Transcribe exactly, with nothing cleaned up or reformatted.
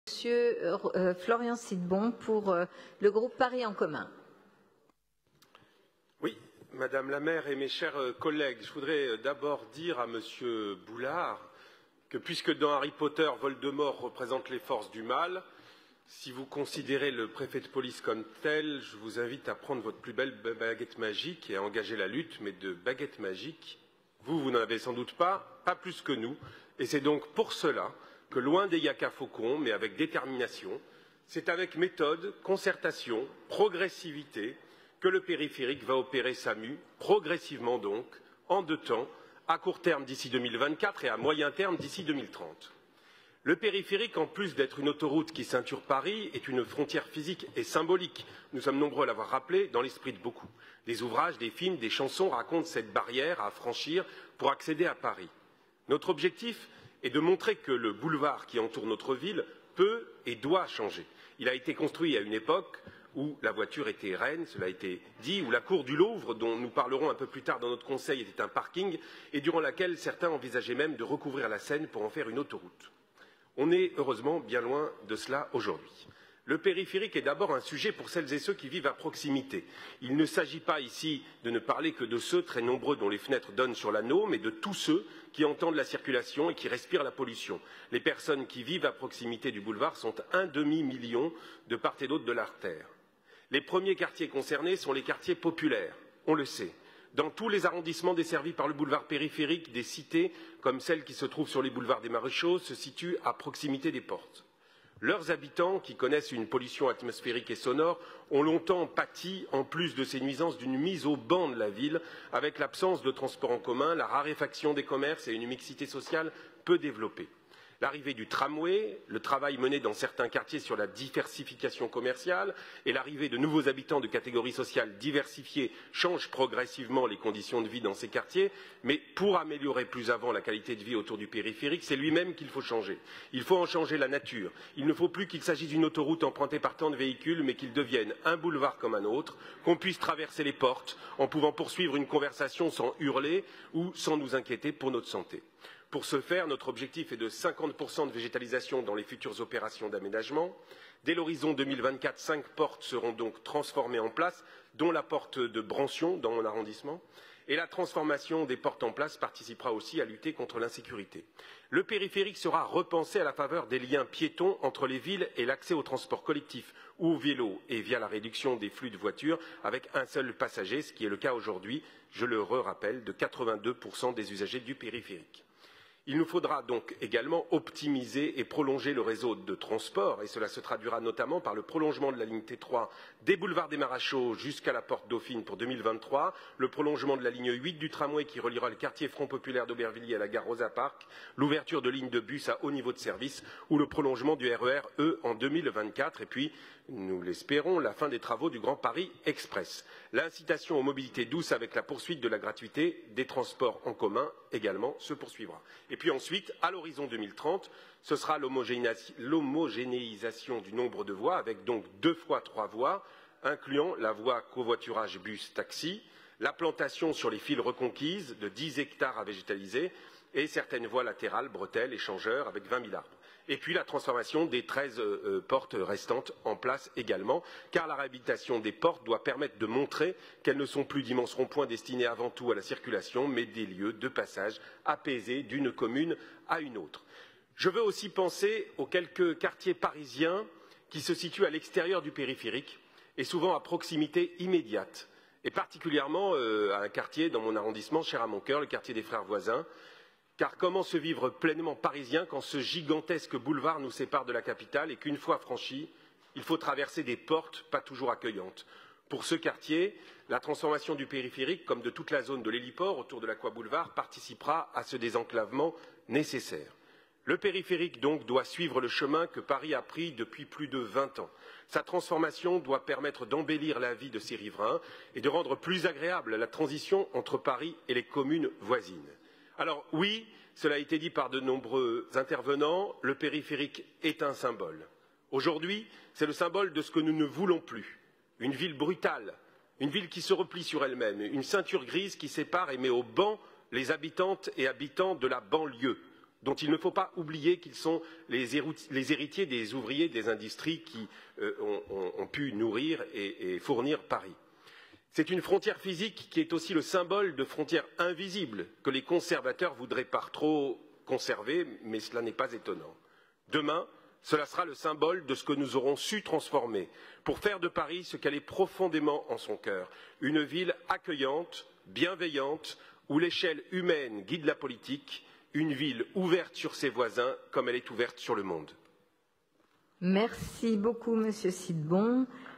Monsieur euh, Florian Sidbon pour euh, le groupe Paris en commun. Oui, Madame la maire et mes chers collègues, je voudrais d'abord dire à Monsieur Boulard que puisque dans Harry Potter, Voldemort représente les forces du mal, si vous considérez le préfet de police comme tel, je vous invite à prendre votre plus belle baguette magique et à engager la lutte, mais de baguette magique, vous, vous n'en avez sans doute pas, pas plus que nous, et c'est donc pour cela que loin des yaka faucons, mais avec détermination, c'est avec méthode, concertation, progressivité, que le périphérique va opérer sa mue, progressivement donc, en deux temps, à court terme d'ici deux mille vingt-quatre et à moyen terme d'ici deux mille trente. Le périphérique, en plus d'être une autoroute qui ceinture Paris, est une frontière physique et symbolique. Nous sommes nombreux à l'avoir rappelé dans l'esprit de beaucoup. Des ouvrages, des films, des chansons racontent cette barrière à franchir pour accéder à Paris. Notre objectif est de montrer que le boulevard qui entoure notre ville peut et doit changer. Il a été construit à une époque où la voiture était reine, cela a été dit, où la cour du Louvre, dont nous parlerons un peu plus tard dans notre conseil, était un parking, et durant laquelle certains envisageaient même de recouvrir la Seine pour en faire une autoroute. On est heureusement bien loin de cela aujourd'hui. Le périphérique est d'abord un sujet pour celles et ceux qui vivent à proximité. Il ne s'agit pas ici de ne parler que de ceux très nombreux dont les fenêtres donnent sur l'anneau, mais de tous ceux qui entendent la circulation et qui respirent la pollution. Les personnes qui vivent à proximité du boulevard sont un demi-million de part et d'autre de l'artère. Les premiers quartiers concernés sont les quartiers populaires, on le sait. Dans tous les arrondissements desservis par le boulevard périphérique, des cités, comme celles qui se trouvent sur les boulevards des Maréchaux, se situent à proximité des portes. Leurs habitants, qui connaissent une pollution atmosphérique et sonore, ont longtemps pâti, en plus de ces nuisances, d'une mise au ban de la ville, avec l'absence de transports en commun, la raréfaction des commerces et une mixité sociale peu développée. L'arrivée du tramway, le travail mené dans certains quartiers sur la diversification commerciale et l'arrivée de nouveaux habitants de catégories sociales diversifiées changent progressivement les conditions de vie dans ces quartiers, mais pour améliorer plus avant la qualité de vie autour du périphérique, c'est lui-même qu'il faut changer. Il faut en changer la nature. Il ne faut plus qu'il s'agisse d'une autoroute empruntée par tant de véhicules, mais qu'il devienne un boulevard comme un autre, qu'on puisse traverser les portes en pouvant poursuivre une conversation sans hurler ou sans nous inquiéter pour notre santé. Pour ce faire, notre objectif est de cinquante pour cent de végétalisation dans les futures opérations d'aménagement. Dès l'horizon deux mille vingt-quatre, cinq portes seront donc transformées en place, dont la porte de Brancion, dans mon arrondissement. Et la transformation des portes en place participera aussi à lutter contre l'insécurité. Le périphérique sera repensé à la faveur des liens piétons entre les villes et l'accès au transport collectif ou au vélo et via la réduction des flux de voitures avec un seul passager, ce qui est le cas aujourd'hui, je le rappelle, de quatre-vingt-deux pour cent des usagers du périphérique. Il nous faudra donc également optimiser et prolonger le réseau de transport, et cela se traduira notamment par le prolongement de la ligne T trois des boulevards des Maréchaux jusqu'à la porte Dauphine pour deux mille vingt-trois, le prolongement de la ligne huit du tramway qui reliera le quartier Front Populaire d'Aubervilliers à la gare Rosa Parks, l'ouverture de lignes de bus à haut niveau de service ou le prolongement du R E R E en deux mille vingt-quatre, et puis, nous l'espérons, la fin des travaux du Grand Paris Express. L'incitation aux mobilités douces avec la poursuite de la gratuité des transports en commun également se poursuivra. Et puis ensuite, à l'horizon deux mille trente, ce sera l'homogénéisation du nombre de voies, avec donc deux fois trois voies, incluant la voie covoiturage bus-taxi, la plantation sur les files reconquises de dix hectares à végétaliser et certaines voies latérales, bretelles, échangeurs, avec vingt mille arbres. Et puis la transformation des treize euh, portes restantes en place également, car la réhabilitation des portes doit permettre de montrer qu'elles ne sont plus d'immenses ronds-points destinés avant tout à la circulation, mais des lieux de passage apaisés d'une commune à une autre. Je veux aussi penser aux quelques quartiers parisiens qui se situent à l'extérieur du périphérique et souvent à proximité immédiate, et particulièrement euh, à un quartier dans mon arrondissement cher à mon cœur, le quartier des Frères Voisins. Car comment se vivre pleinement parisien quand ce gigantesque boulevard nous sépare de la capitale et qu'une fois franchi, il faut traverser des portes pas toujours accueillantes. Pour ce quartier, la transformation du périphérique, comme de toute la zone de l'héliport autour de l'Aqua Boulevard, participera à ce désenclavement nécessaire. Le périphérique, donc, doit suivre le chemin que Paris a pris depuis plus de vingt ans. Sa transformation doit permettre d'embellir la vie de ses riverains et de rendre plus agréable la transition entre Paris et les communes voisines. Alors oui, cela a été dit par de nombreux intervenants, le périphérique est un symbole. Aujourd'hui, c'est le symbole de ce que nous ne voulons plus. Une ville brutale, une ville qui se replie sur elle-même, une ceinture grise qui sépare et met au ban les habitantes et habitants de la banlieue. dont il ne faut pas oublier qu'ils sont les héritiers des ouvriers des industries qui euh, ont, ont, ont pu nourrir et, et fournir Paris. C'est une frontière physique qui est aussi le symbole de frontières invisibles que les conservateurs voudraient par trop conserver, mais cela n'est pas étonnant. Demain, cela sera le symbole de ce que nous aurons su transformer pour faire de Paris ce qu'elle est profondément en son cœur, une ville accueillante, bienveillante, où l'échelle humaine guide la politique, une ville ouverte sur ses voisins comme elle est ouverte sur le monde. Merci beaucoup, Monsieur Sidbon.